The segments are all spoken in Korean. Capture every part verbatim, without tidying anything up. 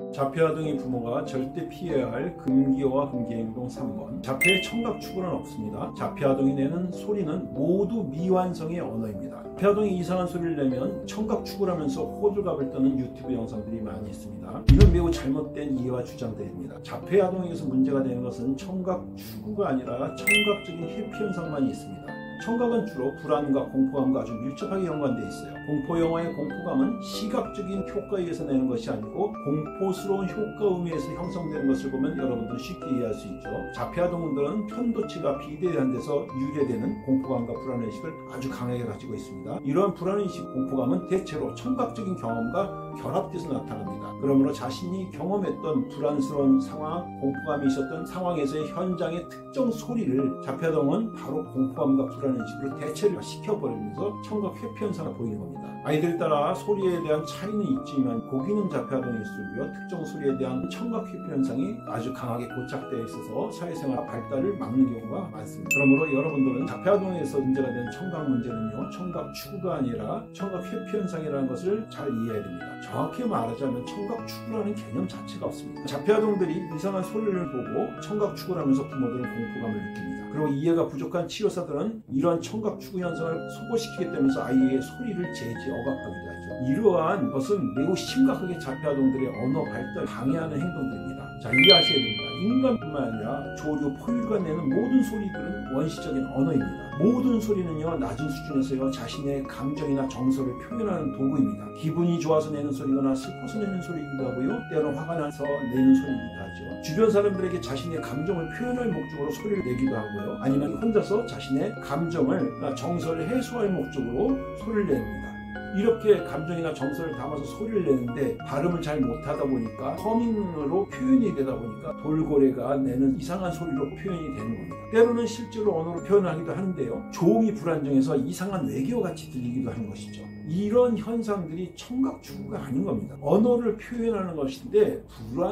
자폐아동의 부모가 절대 피해야 할 금기어와 금기행동 삼 번. 자폐의 청각추구는 없습니다. 자폐아동이 내는 소리는 모두 미완성의 언어입니다. 자폐아동이 이상한 소리를 내면 청각추구라면서 호들갑을 떠는 유튜브 영상들이 많이 있습니다. 이는 매우 잘못된 이해와 주장들입니다. 자폐아동에게서 문제가 되는 것은 청각추구가 아니라 청각적인 회피현상만이 있습니다. 청각은 주로 불안과 공포감과 아주 밀접하게 연관되어 있어요. 공포영화의 공포감은 시각적인 효과에 의해서 내는 것이 아니고 공포스러운 효과음에 의해서 형성되는 것을 보면 여러분들은 쉽게 이해할 수 있죠. 자폐아동들은 편도체가 비대한 데서 유래되는 공포감과 불안의식을 아주 강하게 가지고 있습니다. 이러한 불안의식, 공포감은 대체로 청각적인 경험과 결합돼서 나타납니다. 그러므로 자신이 경험했던 불안스러운 상황, 공포감이 있었던 상황에서의 현장의 특정 소리를 자폐아동은 바로 공포감과 불안의식으로 대체를 시켜버리면서 청각 회피 현상을 보이는 겁니다. 아이들 따라 소리에 대한 차이는 있지만 고기는 자폐아동일 수있고요. 특정 소리에 대한 청각 회피 현상이 아주 강하게 고착되어 있어서 사회생활 발달을 막는 경우가 많습니다. 그러므로 여러분들은 자폐아동에서 문제가 되는 청각 문제는요, 청각 추구가 아니라 청각 회피 현상이라는 것을 잘 이해해야 됩니다. 정확히 말하자면 청각 추구라는 개념 자체가 없습니다. 자폐아동들이 이상한 소리를 보고 청각 추구를 하면서 부모들은 공포감을 느낍니다. 그리고 이해가 부족한 치료사들은 이러한 청각 추구 현상을 소거시키기 때문에 아이의 소리를 제지, 억압하기도 하죠. 이러한 것은 매우 심각하게 자폐아동들의 언어 발달을 방해하는 행동들입니다. 자, 이해하셔야 됩니다. 인간뿐만 아니라 조류, 포유류가 내는 모든 소리들은 원시적인 언어입니다. 모든 소리는요, 낮은 수준에서요, 자신의 감정이나 정서를 표현하는 도구입니다. 기분이 좋아서 내는 소리거나 슬퍼서 내는 소리이기도 하고요, 때로는 화가 나서 내는 소리이기도 하죠. 주변 사람들에게 자신의 감정을 표현할 목적으로 소리를 내기도 하고요, 아니면 혼자서 자신의 감정을, 정서를 해소할 목적으로 소리를 냅니다. 이렇게 감정이나 정서를 담아서 소리를 내는데 발음을 잘 못하다 보니까 허밍으로 표현이 되다 보니까 돌고래가 내는 이상한 소리로 표현이 되는 겁니다. 때로는 실제로 언어로 표현하기도 하는데요, 조음이 불안정해서 이상한 외계어같이 들리기도 하는 것이죠. 이런 현상들이 청각 추구가 아닌 겁니다. 언어를 표현하는 것인데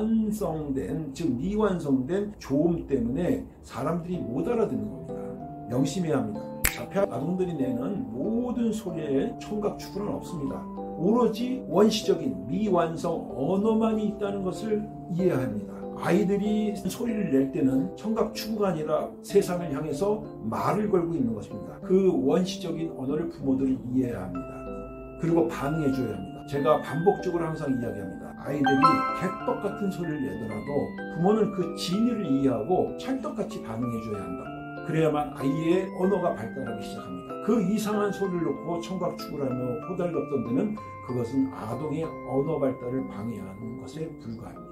불완성된, 즉 미완성된 조음 때문에 사람들이 못 알아듣는 겁니다. 명심해야 합니다. 자폐아동들이 내는 모든 소리에 청각 추구는 없습니다. 오로지 원시적인 미완성 언어만이 있다는 것을 이해해야 합니다. 아이들이 소리를 낼 때는 청각 추구가 아니라 세상을 향해서 말을 걸고 있는 것입니다. 그 원시적인 언어를 부모들이 이해해야 합니다. 그리고 반응해 줘야 합니다. 제가 반복적으로 항상 이야기합니다. 아이들이 개떡 같은 소리를 내더라도 부모는 그 진위를 이해하고 찰떡같이 반응해 줘야 한다고. 그래야만 아이의 언어가 발달하기 시작합니다. 그 이상한 소리를 놓고 청각 추구를 하며 호달갑던 데는 그것은 아동의 언어 발달을 방해하는 것에 불과합니다.